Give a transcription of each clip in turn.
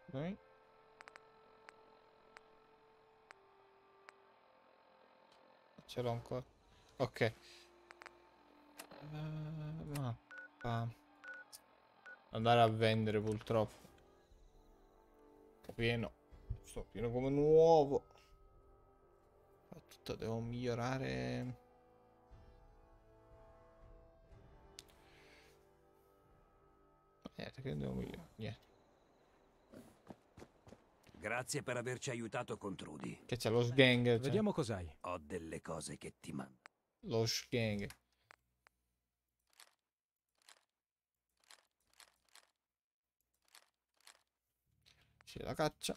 Ok. Ce l'ho ancora. Ok. Mappa. Andare a vendere purtroppo. Pieno. Sto pieno come nuovo. Tutto devo migliorare. Niente, che devo migliorare? Niente. Grazie per averci aiutato con Trudy. Che c'è lo sgang? C'è Vediamo cos'hai. Ho delle cose che ti mando. lo sgang. C'è la caccia.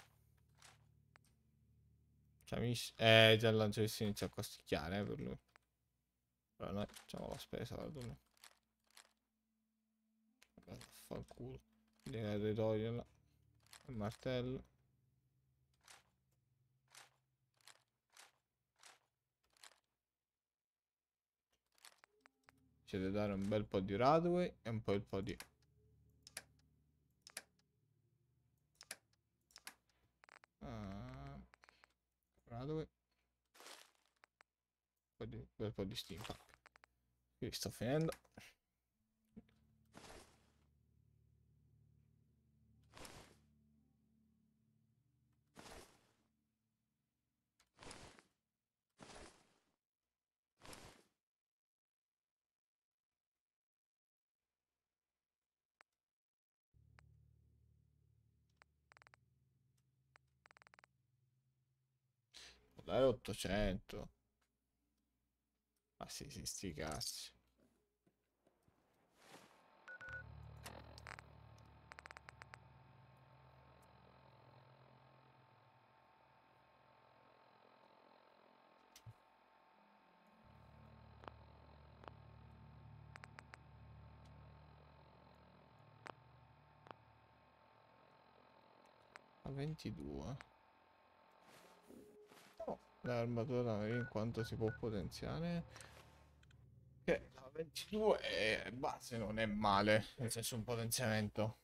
Cioè, già il lancio si inizia a costicchiare, per lui. Però noi facciamo la spesa, guarda lui. Vabbè, fa il culo. Devi toglierla. Il martello. Ci deve dare un bel po' di Radway e un po' di... Radway. Un bel po' di steampunk. Qui sto finendo. Dai 800. Ma sì, sì, sti cazzi. A 22. Oh, l'armatura in quanto si può potenziare. Che la 22 è base, non è male. Nel senso un potenziamento.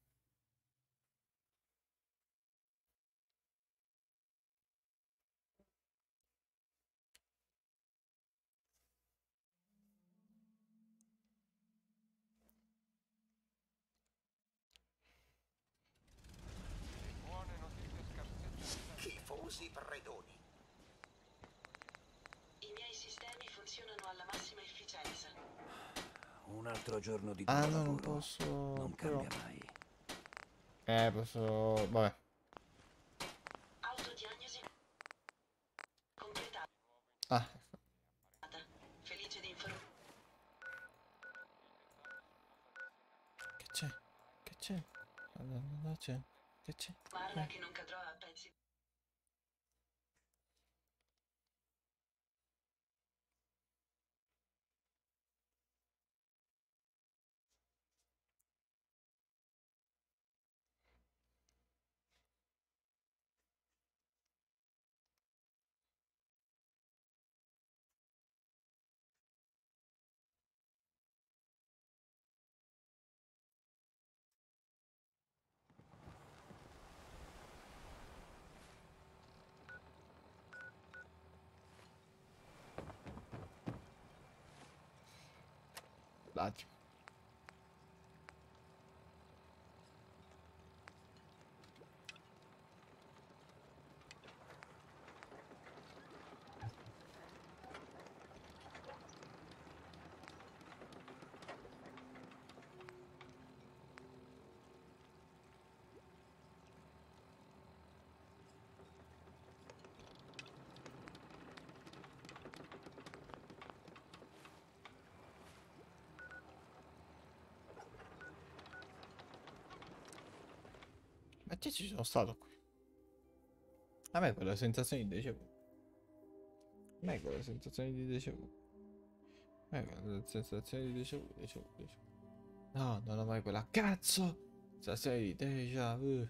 Schifosi predoni. I miei sistemi funzionano alla massima efficienza. Un altro giorno di Ah duro no, non lavoro. posso. Non Però. cambia mai. Posso. Vabbè. Autodiagnosi completata. Ah, Felice di informare. che c'è? Che c'è? No, c'è. Che c'è? Guarda che non cadrò a pezzi. Dai. Ma che ci sono stato qui? A me quella sensazione di déjà vu. A me quella sensazione di déjà vu. A me quella sensazione di déjà vu, déjà vu, déjà vu. No, non ho mai quella cazzo! Sensazione di déjà vu.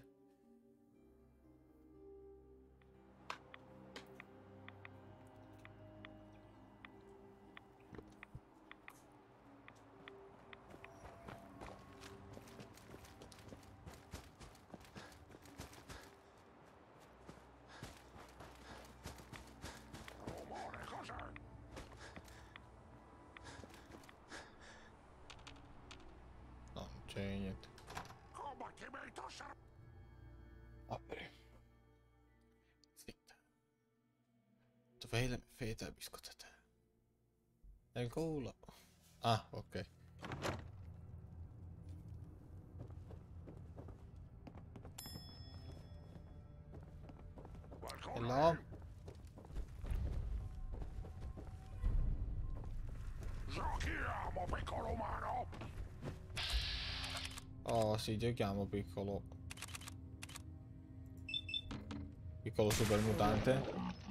Apri. Zitta. Dov'è la feta biscottata? Nel culo. Ah, ok. Hello? Giochiamo, piccolo umano! Oh, sì, giochiamo piccolo. Piccolo super mutante.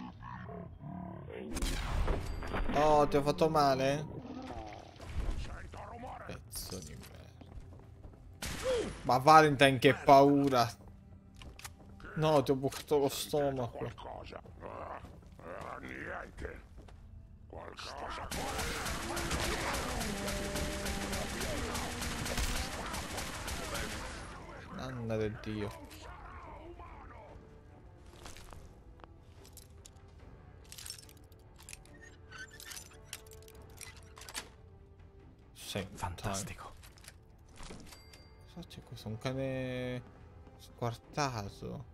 Oh, ti ho fatto male? Sento rumore! Pezzo di merda. Ma Valentine, che paura! No, ti ho bucato lo stomaco. Qualcosa. Niente. Qualcosa. Nanna del Dio. Senti, Fantastico. cosa c'è questo? Un cane squartato.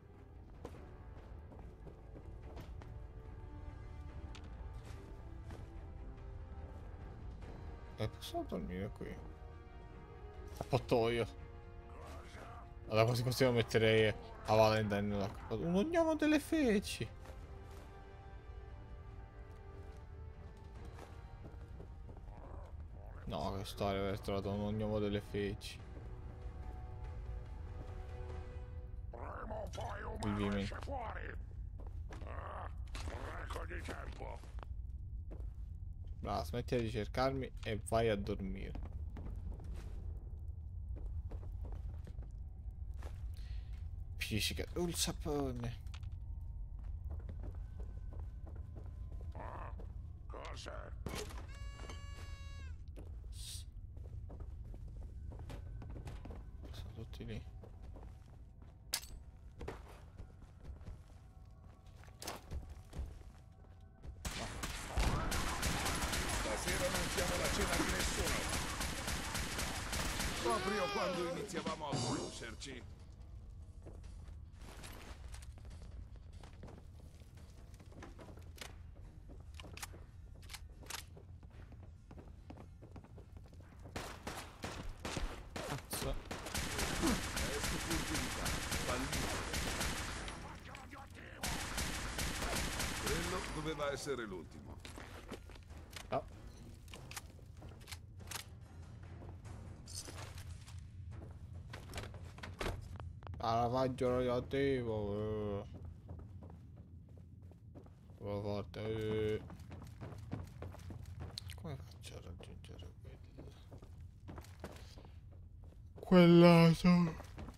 Posso dormire qui? Cappottoio. Allora quasi così lo metterei a Valentine nella cappottoio. Un ognomo delle feci. No, che storia aver trovato un ognomo delle feci. Prima o poi umano Vivimi. esce fuori. Record di tempo. Brava, smetti di cercarmi e vai a dormire. Fisica, il sapone. Cos'è? Sono tutti lì. Stasera non siamo la cena di nessuno. Proprio quando iniziavamo a conoscerci. Cazzo. Esco furtività. Fallito. Quello doveva essere l'ultimo. No. Lavaggio radioattivo. Forte. Come faccio a raggiungere quel lato?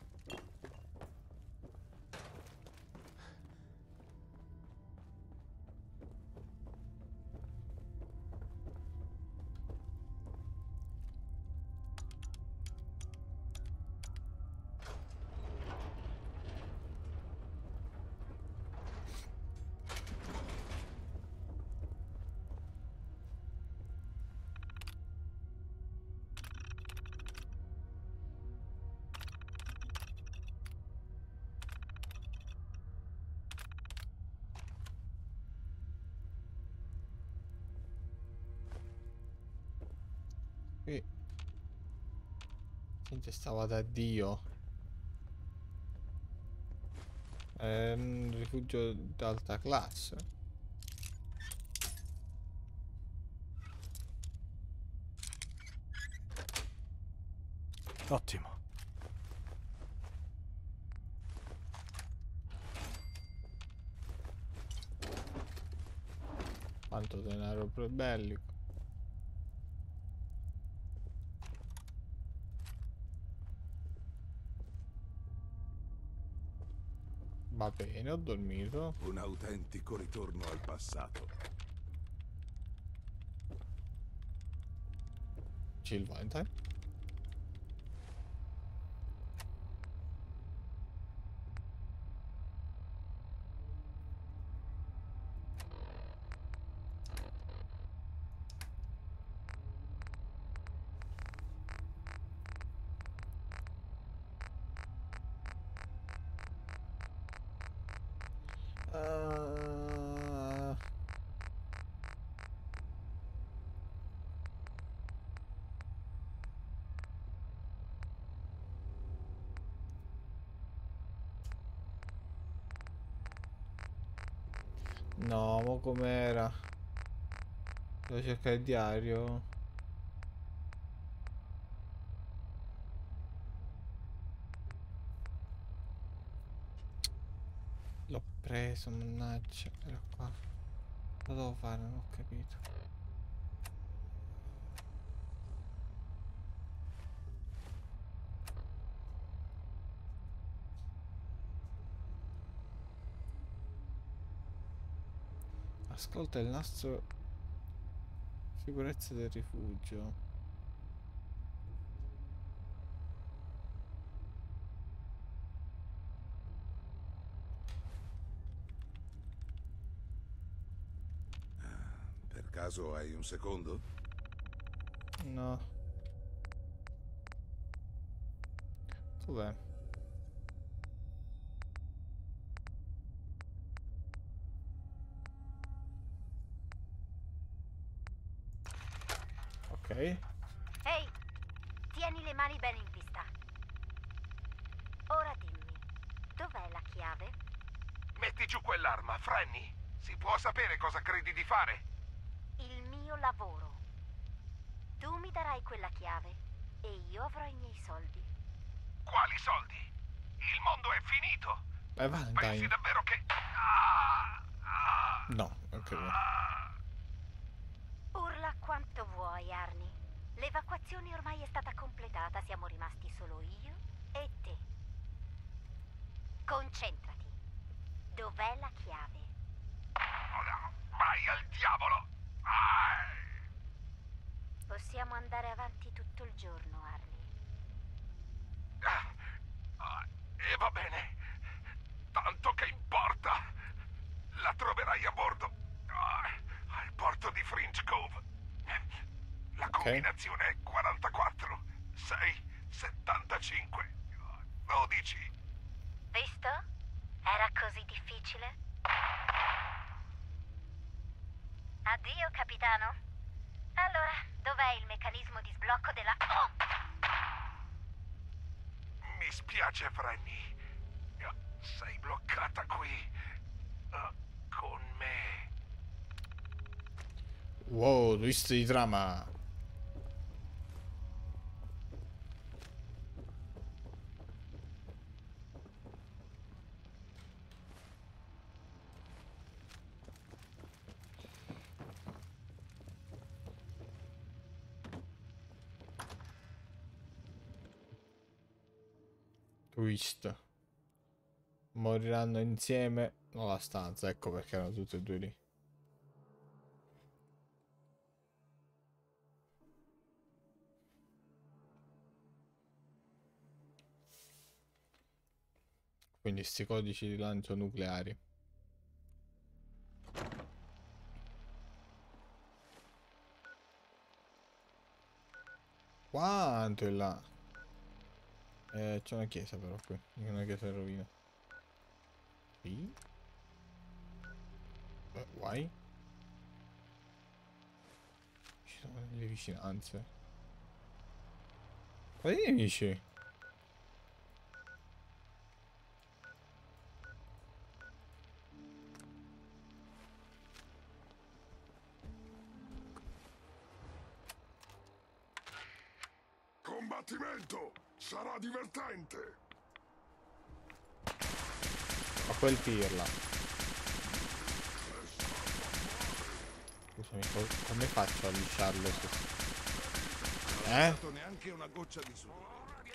Qui gente stava da Dio. È un rifugio d'alta classe. Ottimo. Quanto denaro bellico. Va bene, ho dormito. Un autentico ritorno al passato. Chill Valentine. No, ma com'era? Devo cercare il diario. L'ho preso, mannaggia. Era qua. Lo devo fare, non ho capito. Ascolta il nastro sicurezza del rifugio. Per caso hai un secondo? No. Dov'è? Ok. Ehi, tieni le mani bene in vista. Ora dimmi, dov'è la chiave? Metti giù quell'arma, Franny. Si può sapere cosa credi di fare? Il mio lavoro. Tu mi darai quella chiave e io avrò i miei soldi. Quali soldi? Il mondo è finito. Vai, Pensi Valentine. davvero che... No, ok. Urla quanto vuoi, Arnie. L'evacuazione ormai è stata completata, siamo rimasti solo io e te. Concentrati. Dov'è la chiave? Vai al diavolo! Possiamo andare avanti tutto il giorno, Arnie. E va bene. Tanto che importa. La troverai a bordo. Al porto di Fringe Cove. La combinazione è 44, 6, 75, 12. Visto? Era così difficile? Addio, capitano. Allora, dov'è il meccanismo di sblocco della... Mi spiace, Franny. Sei bloccata qui. Con me. Wow, twist di trama. Twist. Moriranno insieme nella stanza. Ecco perché erano tutti e due lì. Quindi sti codici di lancio nucleari. Quanto è là? C'è una chiesa però qui. Una chiesa in rovina. Qui? Guai? Ci sono delle vicinanze. Quali nemici? Combattimento! Sarà divertente! A quel pirla. Scusami, come faccio a lisciarlo? Non ho dato neanche una goccia di sudore.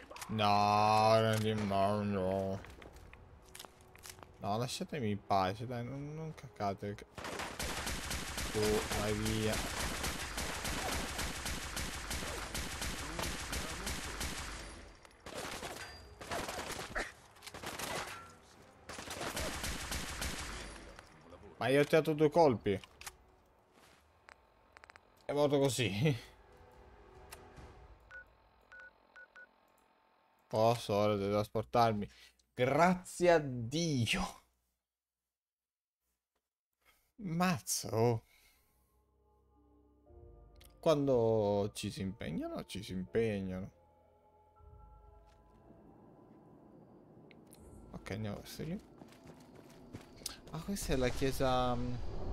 No, no. No, lasciatemi in pace, dai, non caccate. Tu, vai via. Ma io ho tirato 2 colpi. È morto così. Posso ora teletrasportarmi. Grazie a Dio. Mazza, oh. Quando ci si impegnano, ci si impegnano. Ok, andiamo verso lì. Ah, questa è la chiesa...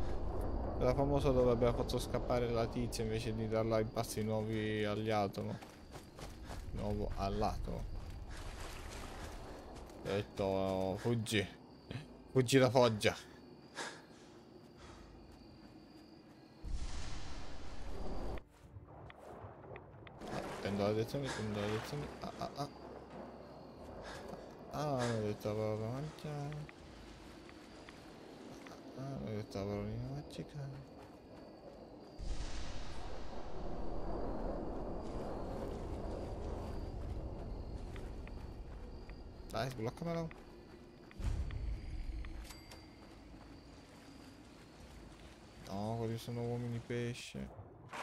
Quella famosa dove abbiamo fatto scappare la tizia invece di darla i passi nuovi agli atomo. Nuovo all'atomo. Ho detto fuggi. Fuggi da Foggia. Prendo la lezione, prendo la lezione. Ah ah ah. Ah, ho detto la parola mangiare. Ah, ho detto la parola magica. Dai, sbloccamelo. No, quelli sono uomini pesce.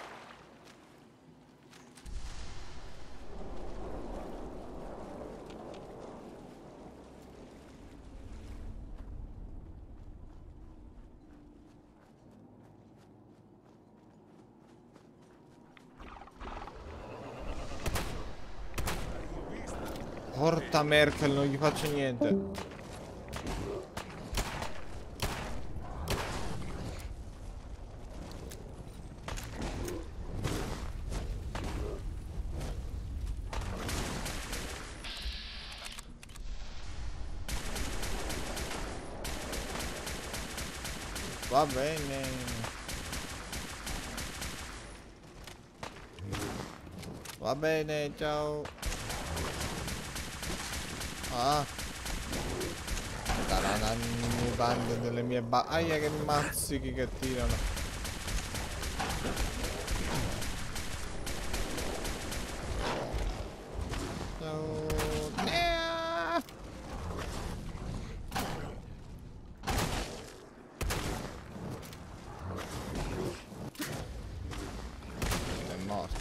Porta Merkel, non gli faccio niente. Va bene. Va bene, ciao. Ah. Tarananni bande delle mie aia che mazzichi che tirano. Ciao. È morto.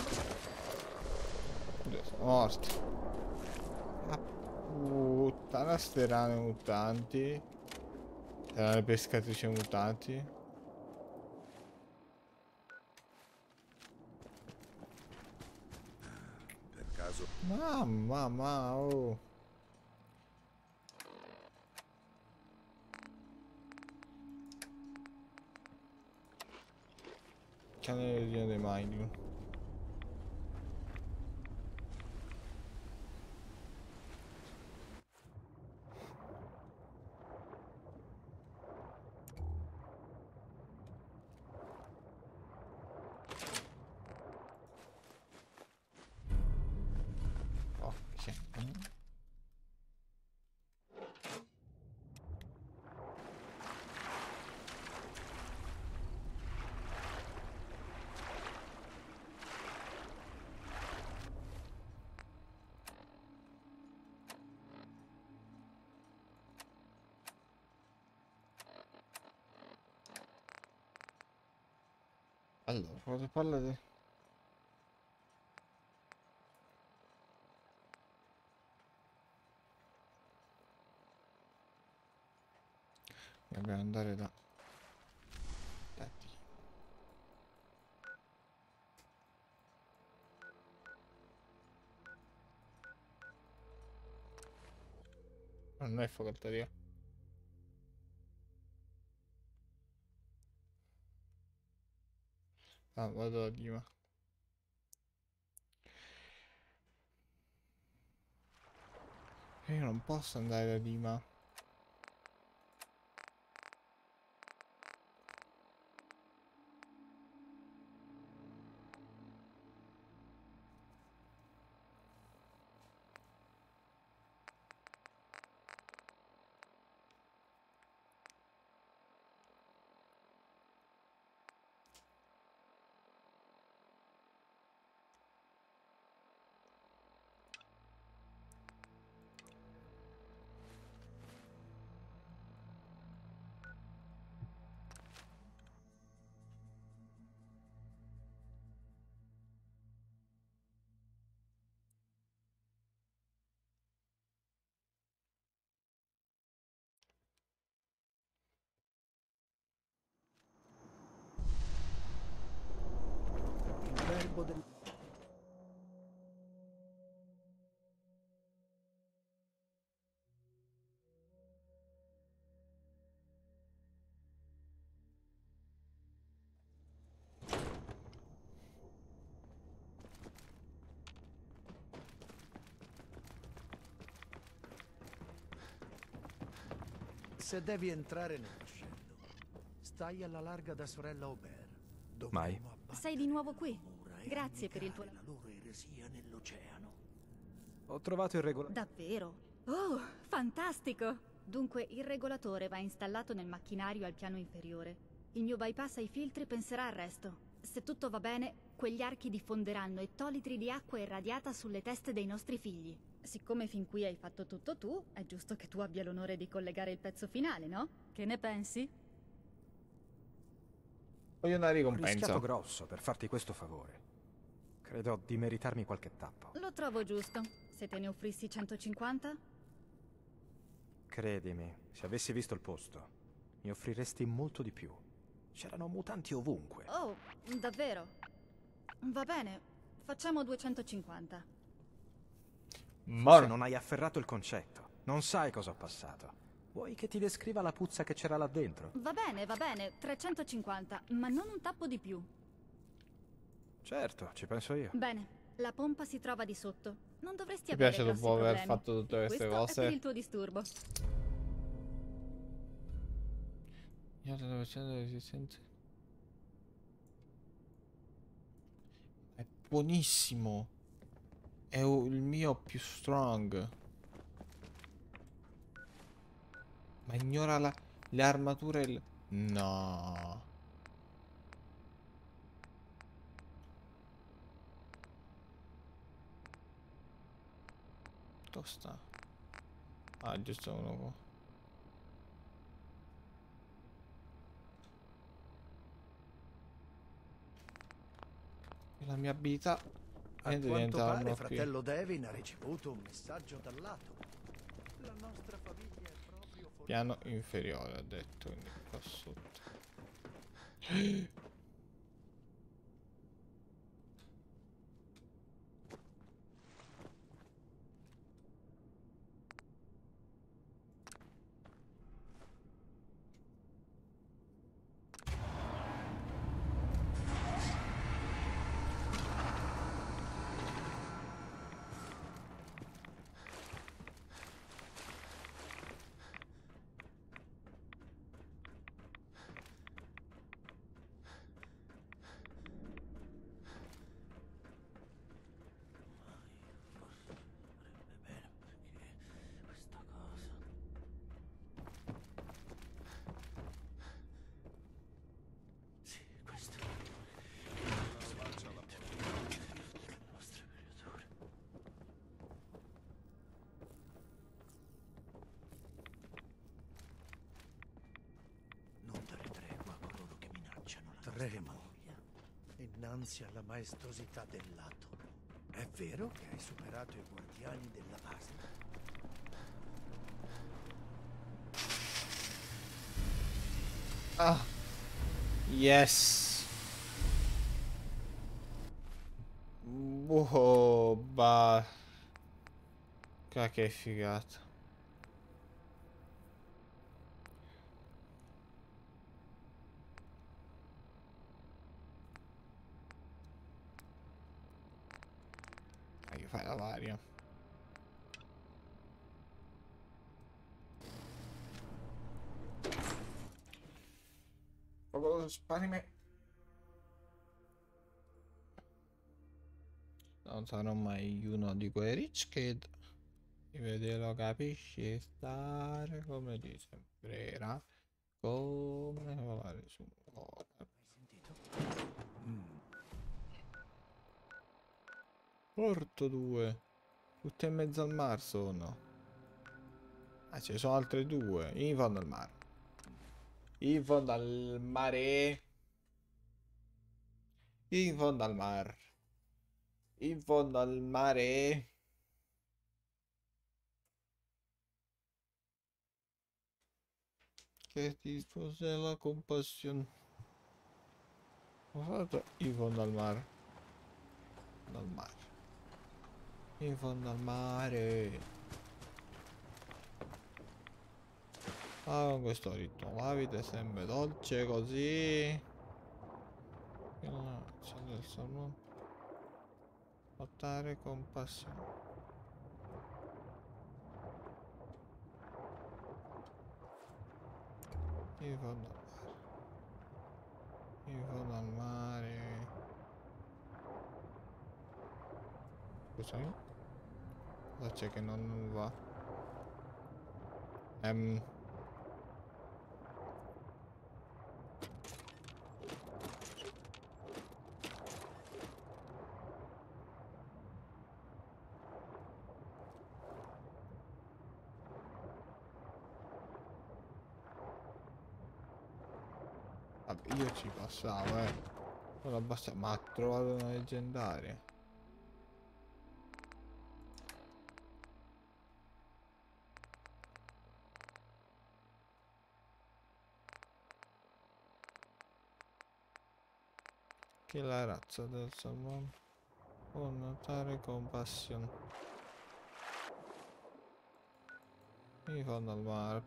Sono morti. Ah, puttana ste rane mutanti. Rane pescatrici mutanti. Per caso Mamma, oh. Canelina dei Magnum. Ok. Allora, cosa parla di... Dobbiamo andare da... Non è facoltativa. Ah, vado da Dima. Io non posso andare da Dima. Se devi entrare nel vascello, stai alla larga da sorella Aubert. Mai. Dovremmo abbattere Sei di nuovo qui. la paura e Grazie per il tuo annegare la loro eresia nell'oceano. Ho trovato il regolatore. Davvero? Oh, fantastico! Dunque, il regolatore va installato nel macchinario al piano inferiore. Il mio bypass ai filtri penserà al resto. Se tutto va bene, quegli archi diffonderanno ettolitri di acqua irradiata sulle teste dei nostri figli. Siccome fin qui hai fatto tutto tu, è giusto che tu abbia l'onore di collegare il pezzo finale, no? Che ne pensi? Voglio una Ho ricompensa. rischiato grosso per farti questo favore. Credo di meritarmi qualche tappo. Lo trovo giusto. Se te ne offrissi 150? Credimi, se avessi visto il posto, mi offriresti molto di più. C'erano mutanti ovunque. Oh, davvero? Va bene, facciamo 250. Se non hai afferrato il concetto, non sai cosa ho passato. Vuoi che ti descriva la puzza che c'era là dentro? Va bene, 350, ma non un tappo di più. Certo, ci penso io. Bene, la pompa si trova di sotto. Non dovresti Mi avere piace grossi dopo aver problemi. fatto tutte queste Questo cose. è per il tuo disturbo. Io ho 100% di resistenza. È buonissimo. È il mio più strong. Ma ignora le armature. No. Dove sta? Ah, giusto uno qua. La mia abilità A quanto pare fratello Devin ha ricevuto un messaggio dal lato. La nostra famiglia è proprio piano inferiore, ha detto, quindi qua sotto. questa cosa. Sì, questo è le nostre creature. Non dare tregua a coloro che minacciano la nostra famiglia innanzi alla maestosità del lato. È vero che hai superato i guardiani della base? Ah. Yes. Oh, bah. Che figata. Che fai la varia. Poco spari me. Non sarò mai uno di quei rich kid. Si vede, lo capisci, stare come ti sembrerà, come volare su un Hai sentito? Porto 2. Tutte in mezzo al mar sono. Ah, ce ne sono altre due. In fondo al mare. In fondo al mare. In fondo al mar. In fondo al mare. Che ti sposa la compassione. Ho fatto in fondo al mare. Dal mare. In fondo al mare. Ah, con questo ritmo la vita è sempre dolce così. C'è del sonno. Lottare con passione. In fondo al mare. In fondo al mare. Scusami. Cosa c'è che non va? Vabbè, io ci passavo, non abbassa, ma ha trovato una leggendaria. Che la razza del salmone può notare compassione. In fondo al mare.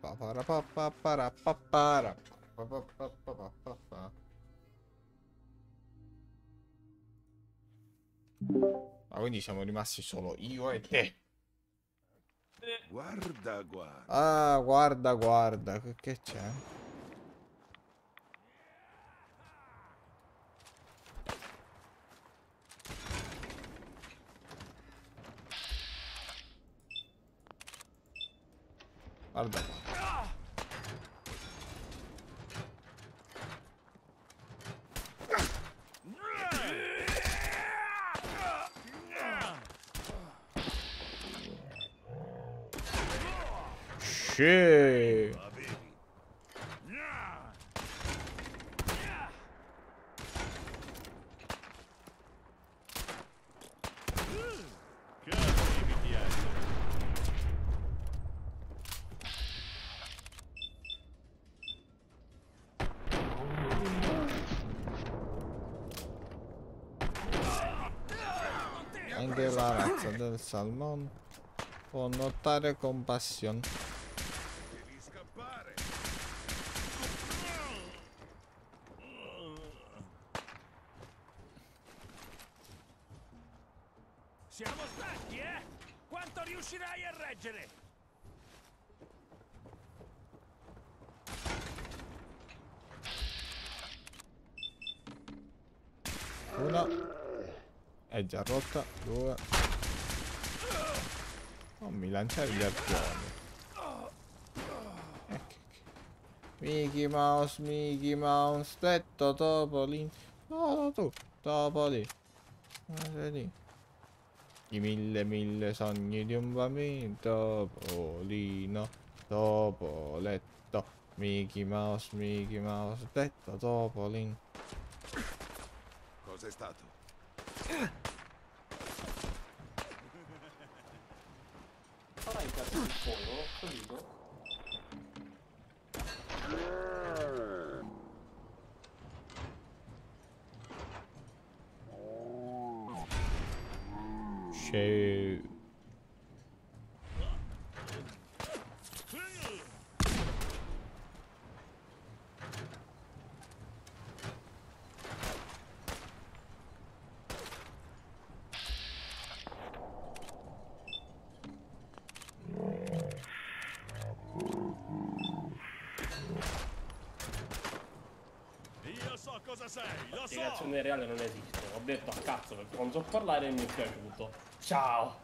Ma quindi siamo rimasti solo io e te. Guarda, guarda. Ah, guarda, guarda, che c'è? Guarda qua. Sì. Anche la razza del salmone può notare compassione. Devi scappare. Siamo stanchi, eh? Quanto riuscirai a reggere? Una è già rotta. Due. Non mi lanciare gli arpioni. Mickey Mouse, detto Topolino. No, tu, Topolino. Lì. I mille sogni di un bambino. Topolino, Topoletto. Mickey Mouse, detto Topolino. Cos'è stato? Farai cazzo di fuoco, capito? Shoot. Io so cosa sei, lo so! Spiegazione reale non esiste. Ho detto a cazzo perché non so parlare e mi è piaciuto. Ciao!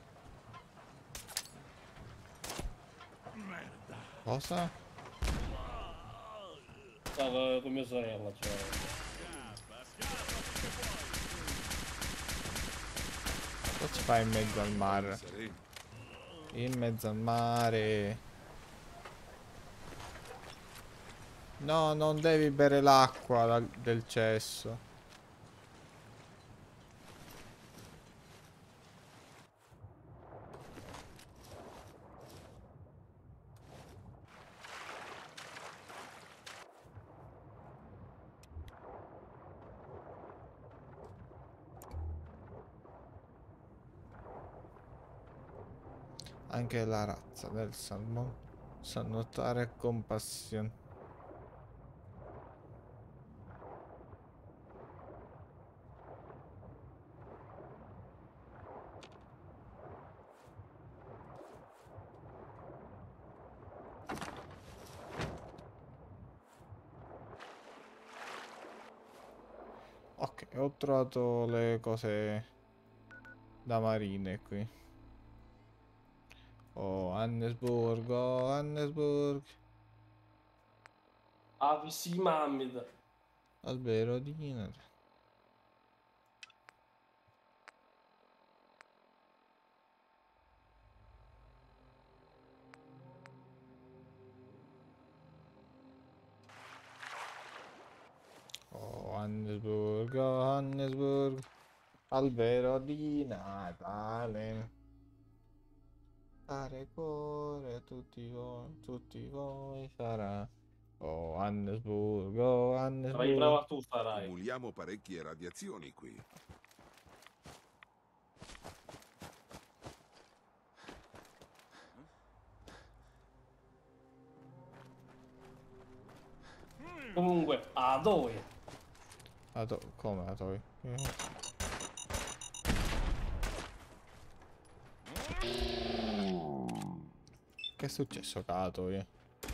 Merda. Cosa? Stavo con mia sorella, cioè. Cosa ci fai in mezzo al mare? In mezzo al mare. No, non devi bere l'acqua del cesso. Anche la razza del salmone sa nuotare con passione. E ho trovato le cose da marine qui. Oh, Annesburg, oh, Annesburg. Avisi Mamid. Albero di Dinare. Oh, Annesburg, oh, Annesburg. Albero di Natale. Fare cuore tutti voi sarà. Oh, Annesburg, oh, Sarai Annesburg. brava tu, sarai. Accumuliamo parecchie radiazioni qui. Comunque, a dove? Come la trovi? Che è successo, Catoie?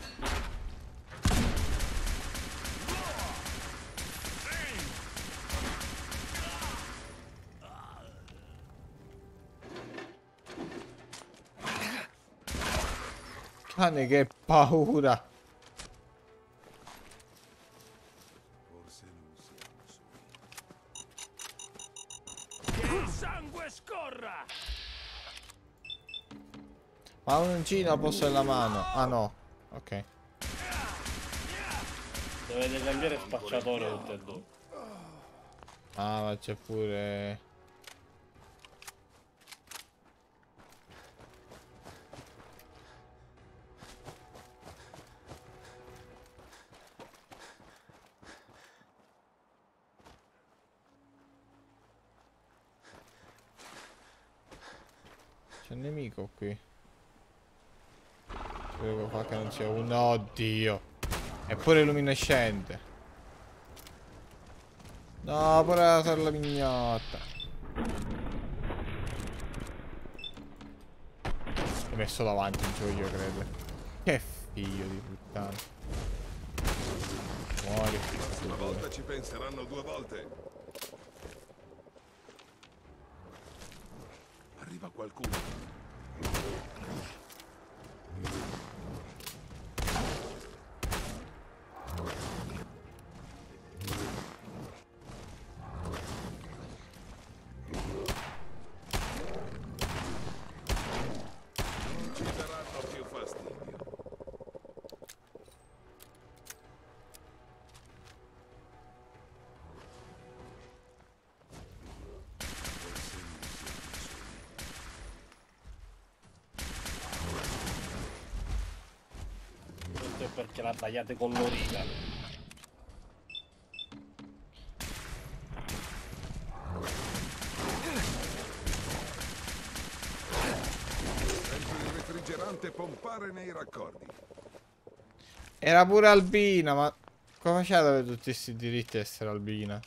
Cane, che paura! Forse non siamo soli. Che il sangue scorra! Ma un uncino posso nella mano. Ah no. Ok. Dovete cambiare spacciatore tutte e due. Ah, ma c'è pure... C'è un nemico qui. Devo fare che non sia un... Oddio. È pure luminescente. No, pure la sorella mignotta. L'ho messo davanti il gioco, io credo. Che figlio di puttana. Muori. Stavolta ci penseranno due volte. Arriva qualcuno. Non ci daranno più fastidio. Questo è perché la tagliate con l'origano. Senti il refrigerante pompare nei raccordi. Era pure albina, ma... Come faceva ad avere tutti questi diritti a essere albina?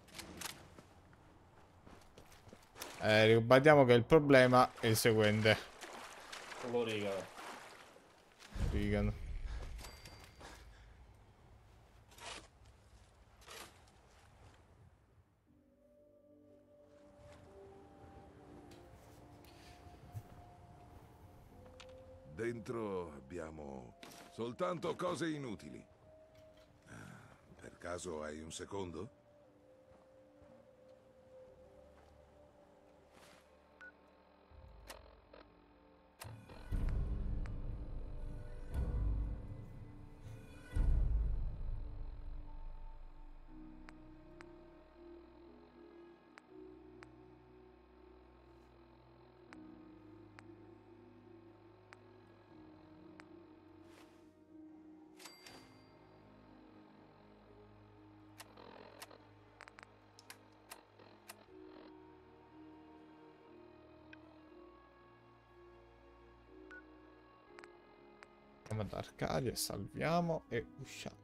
Ribadiamo che il problema è il seguente. Con l'origano. Regan. Dentro abbiamo soltanto cose inutili. Per caso hai un secondo? Andiamo ad Arcadia, salviamo e usciamo.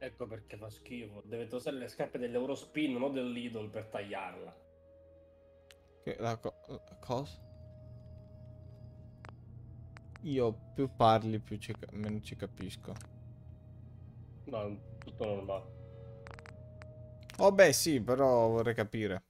Ecco perché fa schifo. Deve usare le scarpe dell'Eurospin, non del Lidl per tagliarla. Che cosa? Io più parli, più meno ci capisco. No, tutto normale. Oh beh sì, però vorrei capire.